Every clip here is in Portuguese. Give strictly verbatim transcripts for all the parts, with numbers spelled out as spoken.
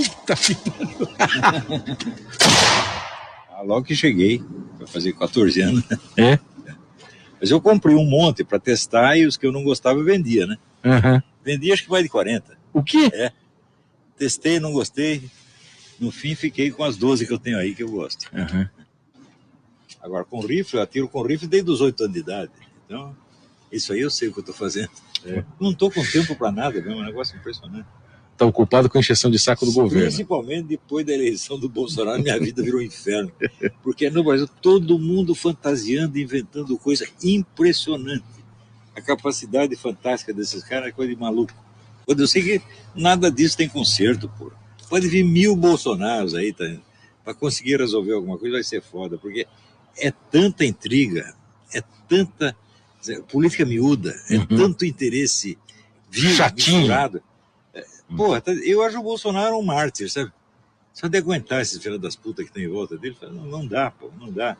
Puta que pariu. Ah, logo que cheguei, vai fazer quatorze anos. É? Mas eu comprei um monte para testar e os que eu não gostava eu vendia, né? Uhum. Vendi acho que mais de quarenta. O quê? É. Testei, não gostei. No fim fiquei com as doze que eu tenho aí que eu gosto. Uhum. Agora com rifle, eu atiro com rifle desde os oito anos de idade. Então, isso aí eu sei o que eu estou fazendo. É. Não estou com tempo para nada, é um negócio impressionante. Está ocupado com a encheção de saco do governo. Principalmente depois da eleição do Bolsonaro, minha vida virou um inferno. Porque no Brasil, todo mundo fantasiando, inventando coisa impressionante. A capacidade fantástica desses caras é coisa de maluco. Quando eu sei que nada disso tem conserto, pô. Pode vir mil Bolsonaros aí, tá? Para conseguir resolver alguma coisa vai ser foda, porque é tanta intriga, é tanta política miúda, é uhum. tanto interesse vil, misturado. Porra, eu acho o Bolsonaro um mártir, sabe? Só de aguentar esses filhos das putas que estão em volta dele, não, não dá, pô, não dá.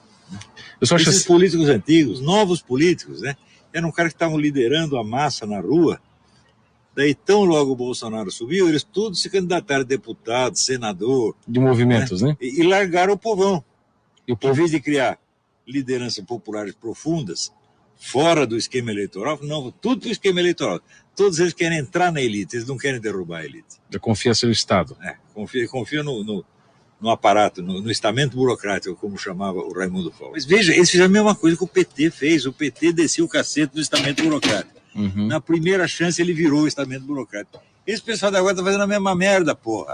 Eu só esses acho... políticos antigos, novos políticos, né? Era um cara que estavam liderando a massa na rua, daí tão logo o Bolsonaro subiu, eles todos se candidataram a deputado, senador. De movimentos, né? né? E, e largaram o povão. E o povo... Em vez de criar lideranças populares profundas, fora do esquema eleitoral, não, tudo para o esquema eleitoral. Todos eles querem entrar na elite, eles não querem derrubar a elite. Da confiança no Estado. É, confia, confia no, no, no aparato, no, no estamento burocrático, como chamava o Raimundo Faul. Mas veja, eles fizeram a mesma coisa que o P T fez. O P T desceu o cacete do estamento burocrático. Uhum. Na primeira chance ele virou o estamento burocrático. Esse pessoal da agora está fazendo a mesma merda, porra.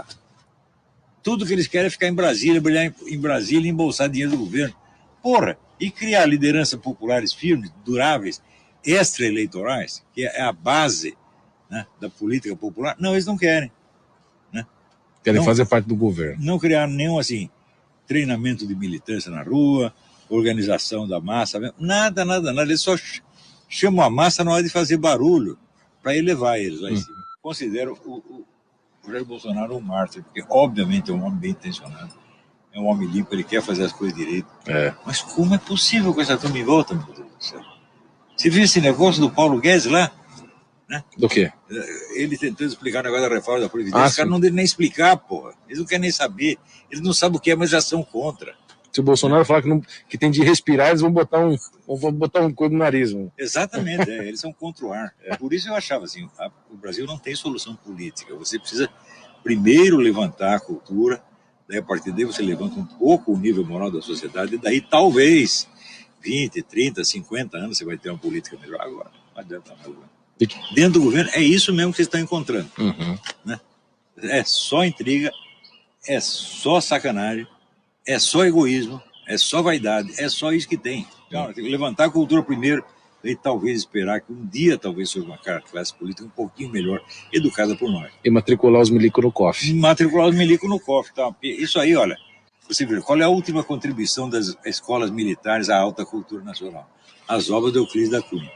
Tudo que eles querem é ficar em Brasília, brilhar em, em Brasília e embolsar dinheiro do governo. Porra, e criar lideranças populares firmes, duráveis, extra-eleitorais, que é a base, né, da política popular, não, eles não querem. Né? Querem não, fazer parte do governo. Não criaram nenhum, assim, treinamento de militância na rua, organização da massa, nada, nada, nada. Eles só chamam a massa na hora de fazer barulho para elevar eles lá em hum. cima. Considero o, o, o Jair Bolsonaro um mártir, porque obviamente é um homem bem intencionado, é um homem limpo, ele quer fazer as coisas direito. É. Mas como é possível com essa turma em volta, meu Deus do céu? Você viu esse negócio do Paulo Guedes lá? Né? Do quê? Ele tentando explicar o negócio da reforma da Previdência. Ah, os caras não devem nem explicar, porra. Eles não querem nem saber. Eles não sabem o que é, mas já são contra. Se o Bolsonaro falar que, não, que tem de respirar, eles vão botar um, vão botar um coisa no nariz. Mano. Exatamente, é, eles são contra o ar. É. Por isso eu achava assim, a, o Brasil não tem solução política. Você precisa primeiro levantar a cultura, daí a partir daí você levanta um pouco o nível moral da sociedade, e daí talvez vinte, trinta, cinquenta anos você vai ter uma política melhor. Agora, não adianta nada. Dentro do governo, é isso mesmo que vocês estão encontrando. Uhum. Né? É só intriga, é só sacanagem, é só egoísmo, é só vaidade, é só isso que tem. Então, tem que levantar a cultura primeiro e talvez esperar que um dia talvez seja uma classe política um pouquinho melhor, educada por nós. E matricular os milicos no cofre. Matricular os milicos no cofre. Tá? Isso aí, olha, você vê, qual é a última contribuição das escolas militares à alta cultura nacional? As obras do Euclides da Cunha.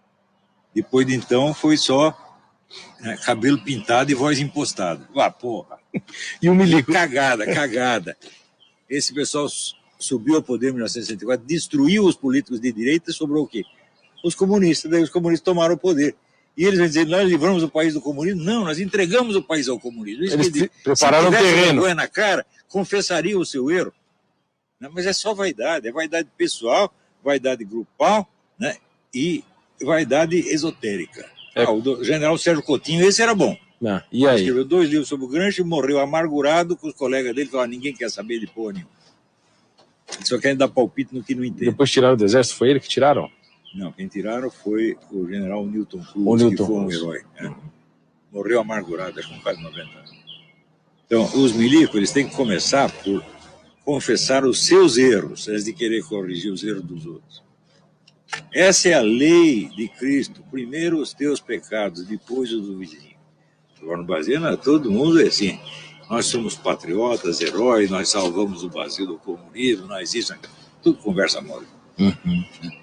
Depois de então foi só, né, cabelo pintado e voz impostada. Ah, porra. E o milico? Cagada, cagada. Esse pessoal subiu ao poder em mil novecentos e sessenta e quatro, destruiu os políticos de direita e sobrou o quê? Os comunistas. Daí os comunistas tomaram o poder. E eles vão dizer, nós livramos o país do comunismo? Não, nós entregamos o país ao comunismo. Isso eles que, prepararam o terreno. Vergonha na cara, confessaria o seu erro. Não, mas é só vaidade. É vaidade pessoal, vaidade grupal, né? E vaidade esotérica. É. Ah, o do, general Sérgio Coutinho, esse era bom. Não. E aí? Escreveu dois livros sobre o Gramsci e morreu amargurado com os colegas dele, falaram, ninguém quer saber de porra nenhuma. Eles só querem dar palpite no que não entende. Depois tiraram do exército, foi ele que tiraram? Não, quem tiraram foi o general Newton Cruz, o Newton que foi um Cruz. herói. Né? Uhum. Morreu amargurado, com quase noventa anos. Então, os milicos, eles têm que começar por confessar os seus erros, antes de querer corrigir os erros dos outros. Essa é a lei de Cristo. Primeiro os teus pecados, depois os do vizinho. Agora no Brasil, todo mundo é assim. Nós somos patriotas, heróis, nós salvamos o Brasil do comunismo, nós isso, tudo conversa mole. Uhum.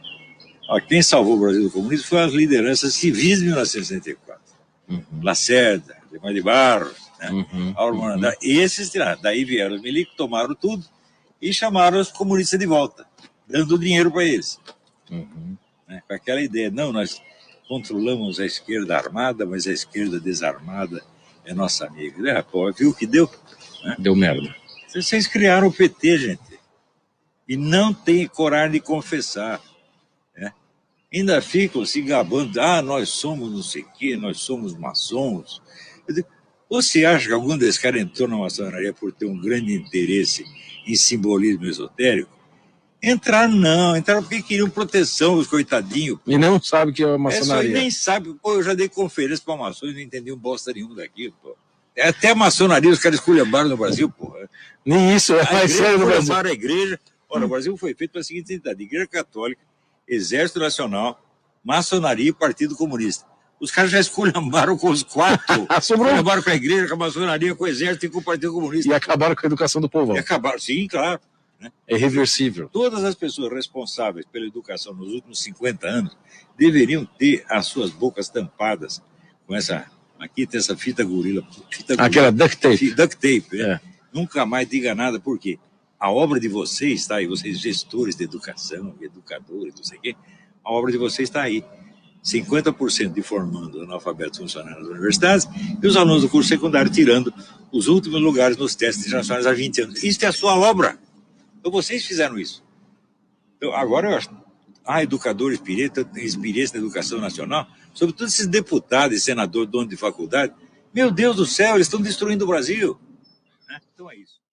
Quem salvou o Brasil do comunismo foi as lideranças civis de mil novecentos e sessenta e quatro. Uhum. Lacerda, Demar de Barros, né? Uhum. Auro Morandá. Uhum. Esses tiraram. Daí vieram os milicos, tomaram tudo e chamaram os comunistas de volta, dando dinheiro para eles. Uhum. Né? Com aquela ideia, não, nós controlamos a esquerda armada, mas a esquerda desarmada é nossa amiga. Né? Pô, viu o que deu? Né? Deu merda. Vocês criaram o P T, gente. E não tem coragem de confessar. Né? Ainda ficam se gabando. Ah, nós somos não sei o quê, nós somos maçons. Você acha que algum desses caras entrou na maçonaria por ter um grande interesse em simbolismo esotérico? Entraram não, entraram porque queriam proteção, os coitadinhos. E não sabe que é a maçonaria. É, só nem sabe. Pô, eu já dei conferência para maçons e não entendi um bosta nenhum daquilo, pô. Até a maçonaria os caras esculhambaram no Brasil, pô. Nem isso, é mais sério no Brasil. A igreja. Ora, o Brasil foi feito pela seguinte entidade: Igreja Católica, Exército Nacional, Maçonaria e Partido Comunista. Os caras já esculhambaram com os quatro. Esculhambaram com a igreja, com a maçonaria, com o exército e com o Partido Comunista. E acabaram com a educação do povão. E acabaram, sim, claro. Né? É reversível. Todas as pessoas responsáveis pela educação nos últimos cinquenta anos deveriam ter as suas bocas tampadas com essa... Aqui tem essa fita gorila. Fita gorila Aquela duct tape. Duct tape, né? É. Nunca mais diga nada, por quê? A obra de vocês está aí, vocês gestores de educação, educadores, não sei o quê, a obra de vocês está aí. cinquenta por cento de formando analfabetos funcionando nas universidades e os alunos do curso secundário tirando os últimos lugares nos testes internacionais há vinte anos. Isso é a sua obra. Então vocês fizeram isso. Então, agora eu acho, ah, educadores experiência na educação nacional, sobretudo esses deputados e senadores, donos de faculdade, meu Deus do céu, eles estão destruindo o Brasil. Né? Então é isso.